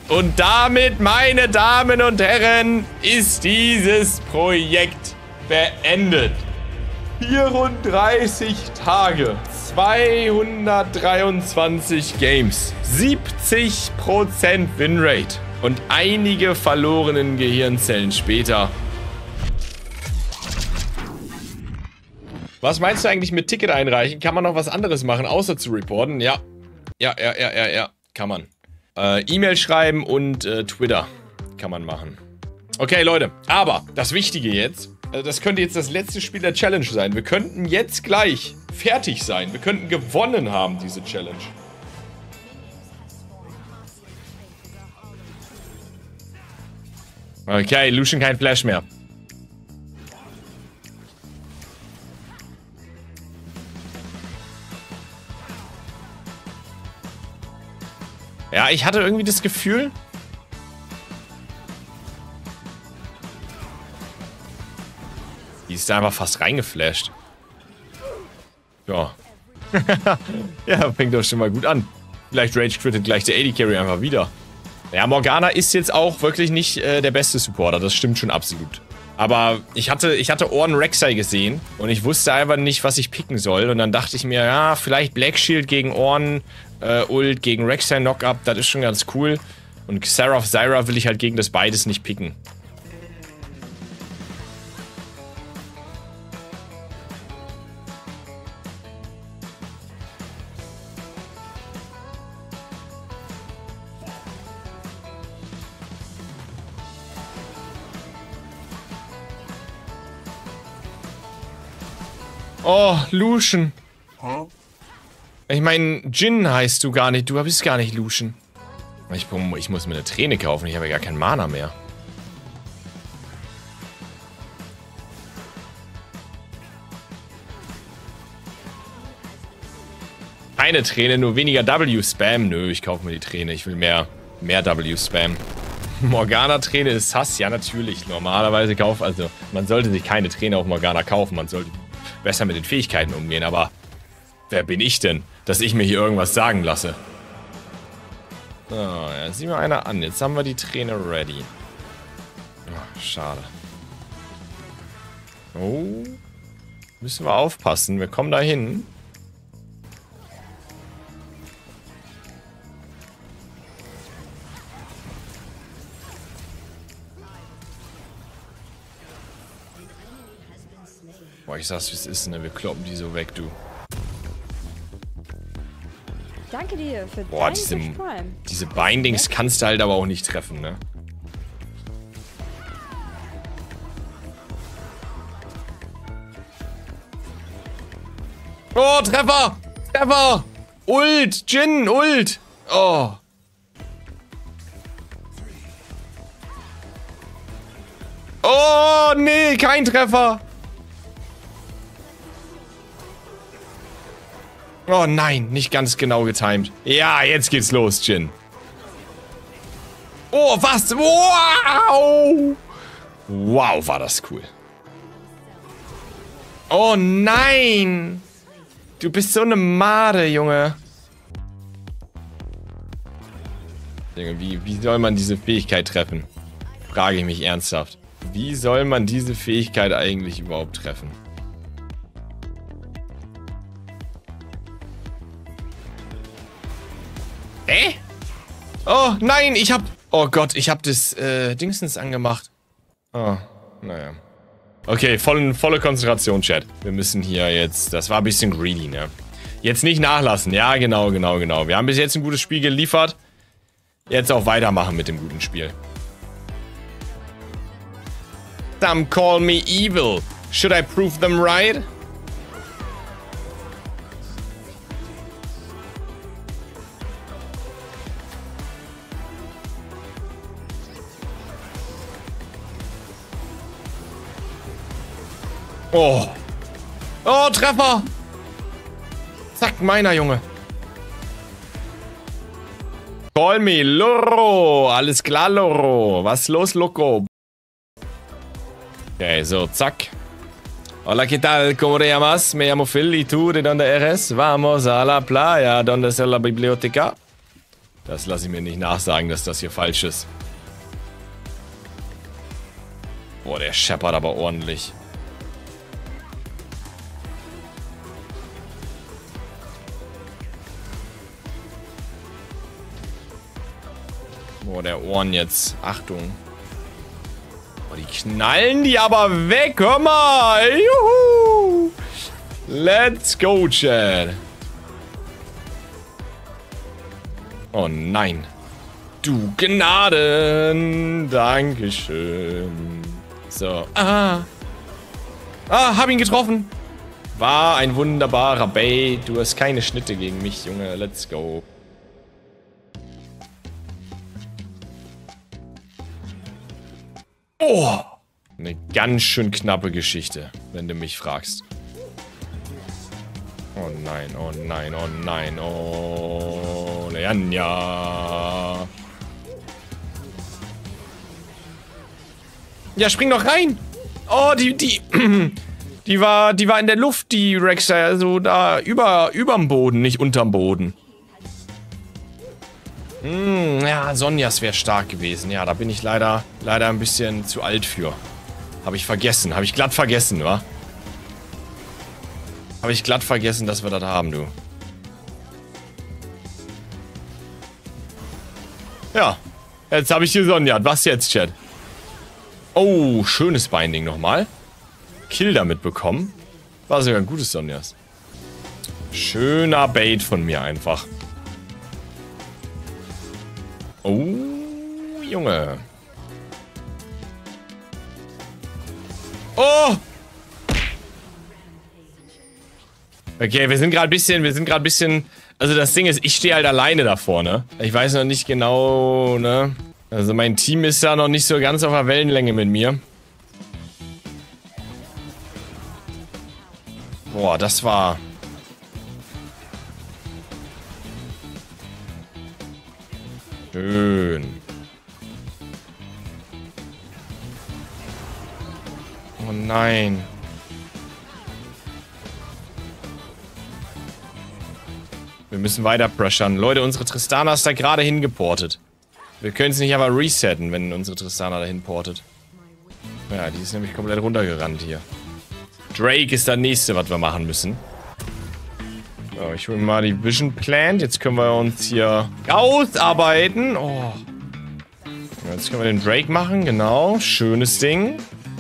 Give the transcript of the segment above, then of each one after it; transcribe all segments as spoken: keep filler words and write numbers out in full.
Und damit, meine Damen und Herren, ist dieses Projekt beendet. vierunddreißig Tage, zweihundertdreiundzwanzig Games, siebzig Prozent Winrate und einige verlorenen Gehirnzellen später. Was meinst du eigentlich mit Ticket einreichen? Kann man noch was anderes machen, außer zu reporten? Ja, ja, ja, ja, ja, ja, kann man. Äh, E-Mail schreiben und äh, Twitter kann man machen. Okay, Leute, aber das Wichtige jetzt, also das könnte jetzt das letzte Spiel der Challenge sein. Wir könnten jetzt gleich fertig sein. Wir könnten gewonnen haben, diese Challenge. Okay, Lucian kein Flash mehr. Ja, ich hatte irgendwie das Gefühl... Die ist da einfach fast reingeflasht. Ja. Ja, fängt doch schon mal gut an. Vielleicht rage-quittet gleich der A D Carry einfach wieder. Ja, Morgana ist jetzt auch wirklich nicht äh, der beste Supporter. Das stimmt schon absolut. Aber ich hatte, ich hatte Ornn Rek'Sai gesehen und ich wusste einfach nicht, was ich picken soll. Und dann dachte ich mir, ja, vielleicht Black Shield gegen Ornn, äh, Ult gegen Rek'Sai Knockup, das ist schon ganz cool. Und Xerath, Zyra will ich halt gegen das beides nicht picken. Oh, Lucian. Ich meine, Jhin heißt du gar nicht. Du bist gar nicht Lucian. Ich, ich muss mir eine Träne kaufen. Ich habe ja gar keinen Mana mehr. Keine Träne, nur weniger W-Spam. Nö, ich kaufe mir die Träne. Ich will mehr, mehr W-Spam. Morgana-Träne ist Hass. Ja, natürlich. Normalerweise kaufen. Also, man sollte sich keine Träne auf Morgana kaufen. Man sollte besser mit den Fähigkeiten umgehen, aber wer bin ich denn, dass ich mir hier irgendwas sagen lasse? So, ja, sieh mal einer an. Jetzt haben wir die Träne ready. Oh, schade. Oh. Müssen wir aufpassen. Wir kommen da hin. Boah, ich sag's, wie es ist, ne? Wir kloppen die so weg, du. Danke dir für Boah, diese, diese Bindings kannst du halt aber auch nicht treffen, ne? Oh, Treffer! Treffer! Ult! Jhin! Ult! Oh! Oh, nee, kein Treffer! Oh nein, nicht ganz genau getimed. Ja, jetzt geht's los, Jhin. Oh, was? Wow! Wow, war das cool. Oh nein! Du bist so eine Made, Junge. Junge, wie, wie soll man diese Fähigkeit treffen? Frage ich mich ernsthaft. Wie soll man diese Fähigkeit eigentlich überhaupt treffen? Hä? Oh, nein, ich hab... Oh Gott, ich hab das, äh, Dingsens angemacht. Oh, naja. Okay, voll, volle Konzentration, Chat. Wir müssen hier jetzt... Das war ein bisschen greedy, ne? Jetzt nicht nachlassen. Ja, genau, genau, genau. Wir haben bis jetzt ein gutes Spiel geliefert. Jetzt auch weitermachen mit dem guten Spiel. Some call me evil. Should I prove them right? Oh. Oh, Treffer. Zack, meiner, Junge. Call me Loro. Alles klar, Loro. Was ist los, Loco? Okay, so, zack. Hola, ¿qué tal? ¿Cómo te llamas? Me llamo Phil. ¿Y tú de dónde eres? Vamos a la playa. ¿Dónde está la biblioteca? Das lasse ich mir nicht nachsagen, dass das hier falsch ist. Boah, der scheppert aber ordentlich. Boah, der Ohren jetzt. Achtung. Boah, die knallen die aber weg. Hör mal. Juhu. Let's go, Chad. Oh nein. Du Gnaden. Dankeschön. So. Ah. Ah, hab ihn getroffen. War ein wunderbarer Bait. Du hast keine Schnitte gegen mich, Junge. Let's go. Oh. Eine ganz schön knappe Geschichte, wenn du mich fragst. Oh nein, oh nein, oh nein, oh Leanja. Ja, spring doch rein. Oh, die, die, die war, die war in der Luft, die Rex, also da über, überm Boden, nicht unterm Boden. Hm, ja, Sonjas wäre stark gewesen. Ja, da bin ich leider, leider ein bisschen zu alt für. Habe ich vergessen, habe ich glatt vergessen, wa? Habe ich glatt vergessen, dass wir das haben, du. Ja. Jetzt habe ich die Sonja. Was jetzt, Chat? Oh, schönes Binding nochmal. Kill damit bekommen. War sogar ein gutes Sonjas. Schöner Bait von mir einfach. Oh, Junge. Oh! Okay, wir sind gerade ein bisschen, wir sind gerade ein bisschen, also das Ding ist, ich stehe halt alleine da vorne. Ich weiß noch nicht genau, ne? Also mein Team ist da noch nicht so ganz auf der Wellenlänge mit mir. Boah, das war... Schön. Oh nein. Wir müssen weiter pressern. Leute, unsere Tristana ist da gerade hingeportet. Wir können es nicht aber resetten, wenn unsere Tristana dahin portet. Ja, die ist nämlich komplett runtergerannt hier. Drake ist das nächste, was wir machen müssen. So, ich hole mal die Vision Plant. Jetzt können wir uns hier ausarbeiten. Oh. Jetzt können wir den Drake machen, genau. Schönes Ding.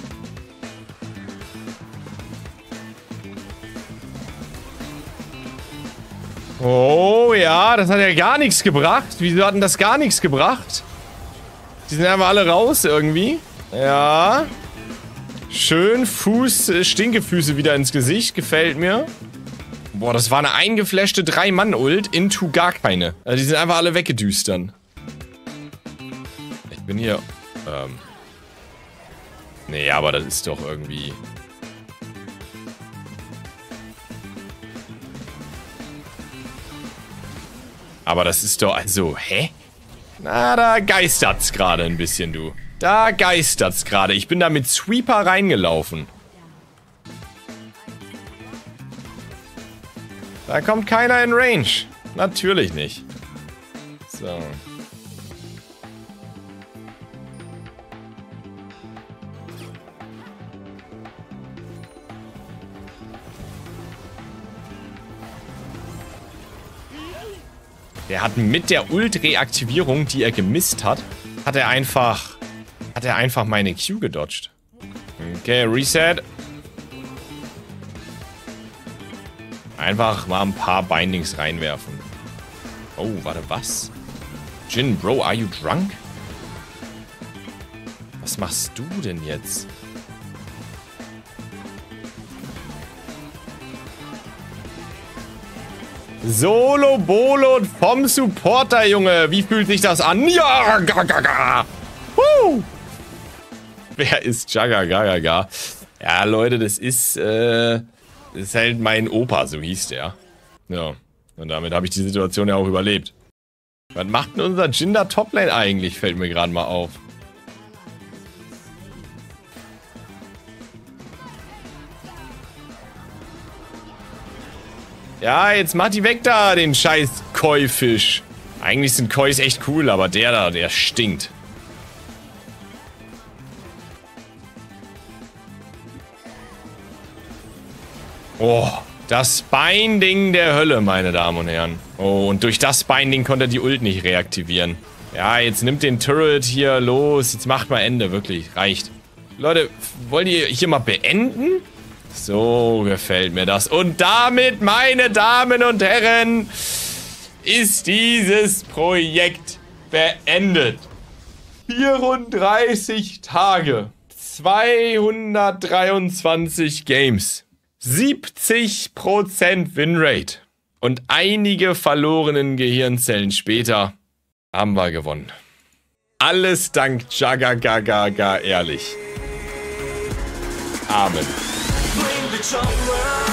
Oh ja, das hat ja gar nichts gebracht. Wieso hat denn das gar nichts gebracht? Die sind einfach alle raus irgendwie. Ja. Schön Fuß, Stinkefüße wieder ins Gesicht. Gefällt mir. Boah, das war eine eingeflashte drei Mann Ult into gar keine. Also die sind einfach alle weggedüst dann. Ich bin hier... Ähm... Nee, aber das ist doch irgendwie... Aber das ist doch, also, hä? Na, da geistert's gerade ein bisschen, du. Da geistert's gerade. Ich bin da mit Sweeper reingelaufen. Da kommt keiner in Range. Natürlich nicht. So. Der hat mit der Ult-Reaktivierung, die er gemisst hat, hat er einfach, hat er einfach meine Q gedodged. Okay, Reset. Einfach mal ein paar Bindings reinwerfen. Oh, warte, was? Jin, Bro, are you drunk? Was machst du denn jetzt? Solo Bolo vom Supporter, Junge. Wie fühlt sich das an? Ja, ga, ga, ga. Woo. Wer ist Jaga, Gaga, Ga? Ja, Leute, das ist, äh, das ist halt mein Opa, so hieß der. Ja, und damit habe ich die Situation ja auch überlebt. Was macht denn unser Jinder Toplane eigentlich, fällt mir gerade mal auf. Ja, jetzt mach die weg da, den scheiß Koi-Fisch. Eigentlich sind Kois echt cool, aber der da, der stinkt. Oh, das Binding der Hölle, meine Damen und Herren. Oh, und durch das Binding konnte er die Ult nicht reaktivieren. Ja, jetzt nimmt den Turret hier los. Jetzt macht mal Ende, wirklich. Reicht. Leute, wollt ihr hier mal beenden? So gefällt mir das. Und damit, meine Damen und Herren, ist dieses Projekt beendet. vierunddreißig Tage, zweihundertdreiundzwanzig Games, siebzig Prozent Winrate und einige verlorenen Gehirnzellen später haben wir gewonnen. Alles dank Jagagagaga ehrlich. Amen.